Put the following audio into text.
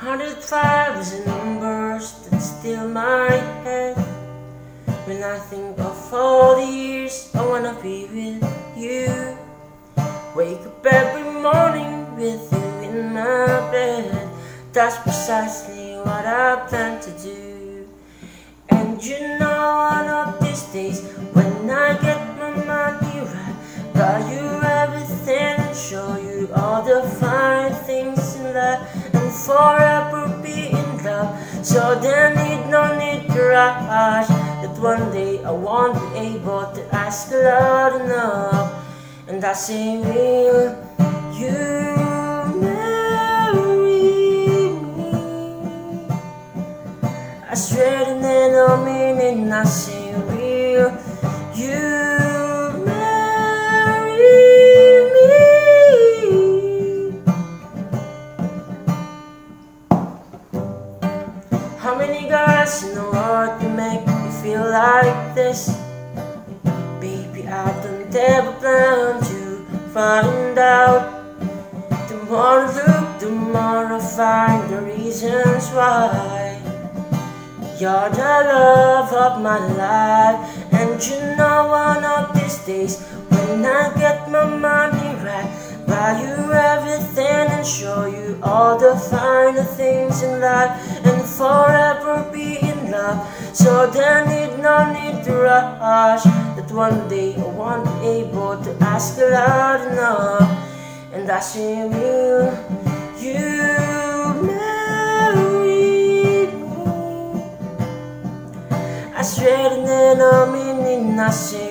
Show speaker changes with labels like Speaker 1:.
Speaker 1: 105 is a number that still my head. When I think of all the years I wanna be with you, wake up every morning with you in my bed. That's precisely what I plan to do. And you know one of these days, when I get my money right, buy you everything and show you all the fine things in life, and forever be in love. So there no need to rush, that one day I won't be able to ask loud enough. And I say, will you marry me? I swear to no meaning, I say, will you marry me? How many guys in the world can make me feel like this? Baby, I don't ever plan to find out. The more I look, the more I find the reasons why you're the love of my life. And you know one of these days, when I get my money right, buy you everything and show you all the finer things in life, and forever be in love. So there no need to rush, that one day I won't be able to ask loud enough. And I say, will you marry me? I swear to no meaning, I say,